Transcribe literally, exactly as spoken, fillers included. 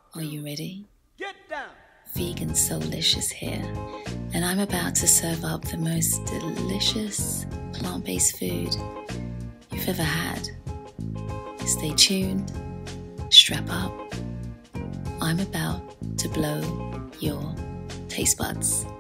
Are you ready? Get down! VeganSoulicious here, and I'm about to serve up the most delicious plant-based food you've ever had. Stay tuned, strap up. I'm about to blow your taste buds.